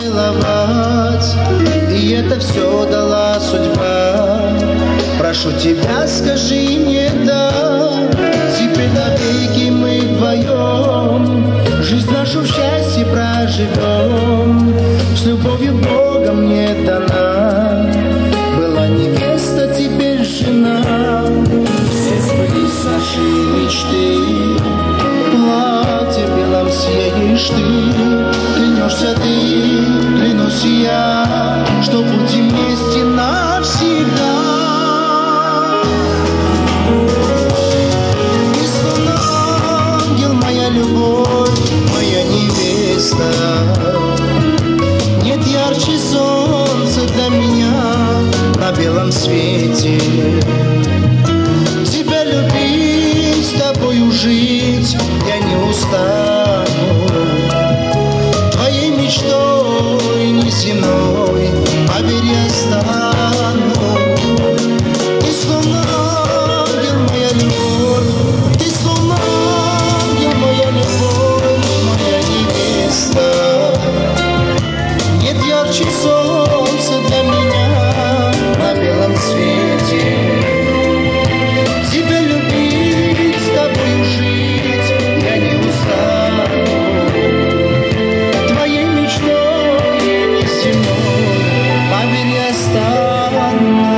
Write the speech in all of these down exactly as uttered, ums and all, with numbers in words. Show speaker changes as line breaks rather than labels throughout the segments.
поцеловать, и это все дала судьба. Прошу тебя, скажи мне да, теперь навеки мы вдвоем жизнь нашу в счастье проживем. С любовью Бога мне дана, была невеста, теперь жена. Все сбылись наши мечты, платье белом съедешь ты. Клянешься ты, клянусь я, что будем вместе навсегда. Ты словно ангел, моя любовь, моя невеста. Нет ярче солнца для меня на белом свете. Тебя любить, с тобою жить я не устану. Твоей мечтой неземной, поверь, я стану. Ты словно ангел, моя любовь, ты словно ангел, моя любовь, моя невеста. Нет ярче солнца для меня на белом свете. Тебя любить, с тобою жить я не устану. Твоей мечтой неземной, поверь, я стану.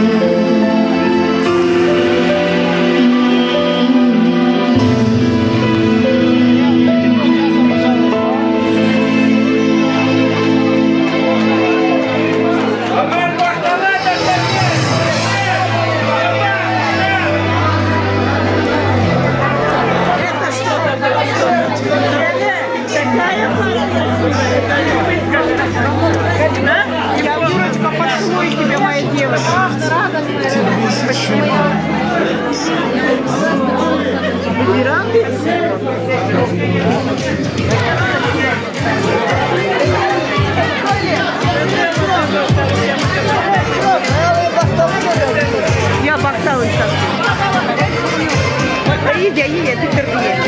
Я, Юрочка, поцелую тебя, моя девочка. Почему я? Веранды? Я бахтала сейчас. Иди, иди, ты терпи.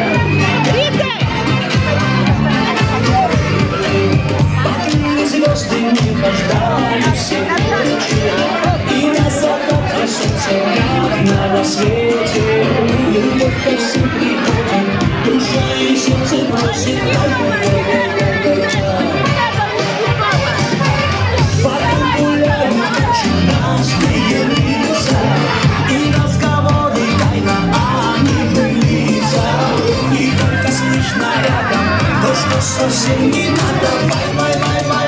Звезды не пождали все ночи, и на закате солнце на рассвете. Любовь ко всем приходит, душа и сердце просит. Потом гуляем ночью, ночные лица, и разговоры тайна, а не былица. И только слышно рядом то, что совсем не надо. Бай-бай-бай-бай.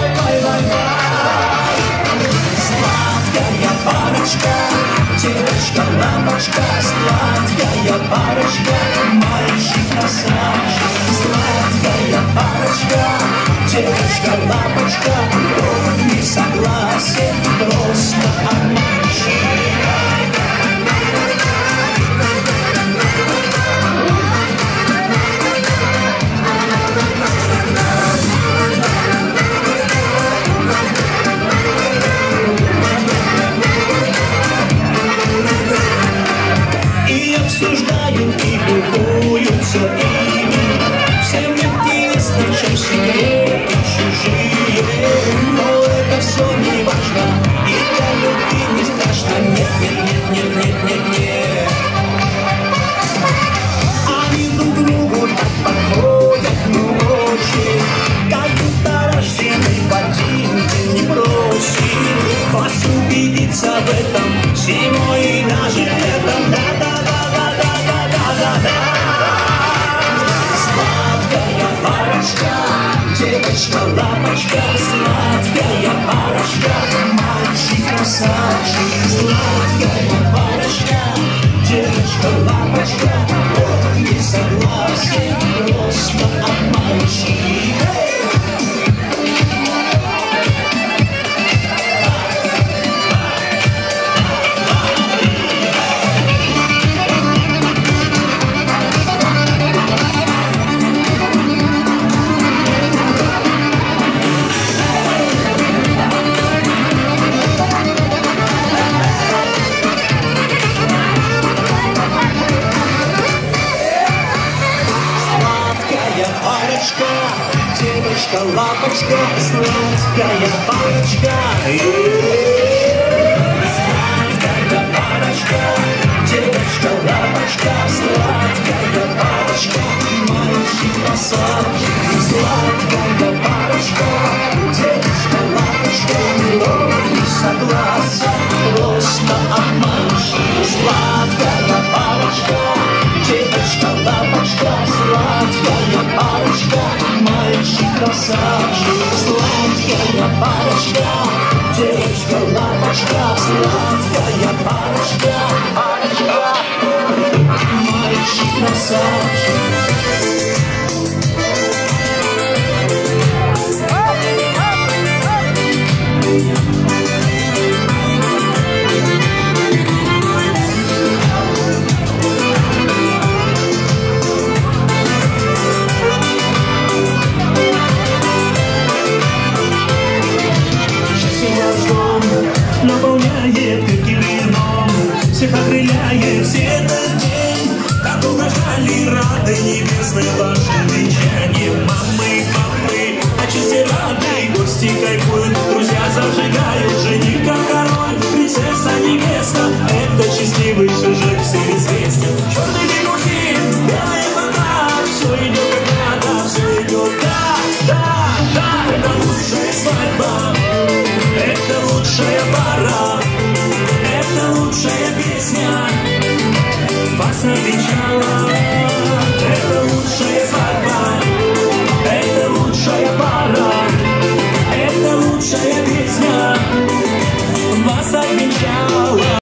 Сладкая парочка, девочка-лампочка, сладкая парочка, мальчик-красавчик. Сладкая парочка, девочка-лампочка, кто не согласен, просто обманщик. Обсуждают и любуются ими. Всем интересно, чем секреты чужие. Но это все не важно, и для любви не страшно. Нет, нет, нет, нет, нет, нет, нет. Они друг другу так подходят ночи, как будто рождены в один день не просит. Вас убедиться в этом зимой и даже летом. Сладкая парочка, девочка-лапочка, сладкая парочка, мальчик-красавчик. Сладкая парочка, девочка-лапочка, кто не согласен, просто обманщик. Девочка, лапочка, сладкая парочка. Сладкая парочка, девочка лапочка, сладкая парочка, мальчик красавчик. Сладкая парочка, девочка лапочка, но не согласен, просто обманщик. Сладкая парочка, девочка лапочка, сладкая парочка, мальчик красавчик. Сладкая парочка, девочка лапочка, сладкая парочка, парочка, мальчик красавчик. Наполняет крепким вином, всех окрыляет все этот день. Как угождали рады небесной вашим венчанием. Мамы, папы, отчасти рады, гости кайфуют, друзья зажигают. Жених как король, принцесса невеста, это счастливый сюжет всем известен. Черный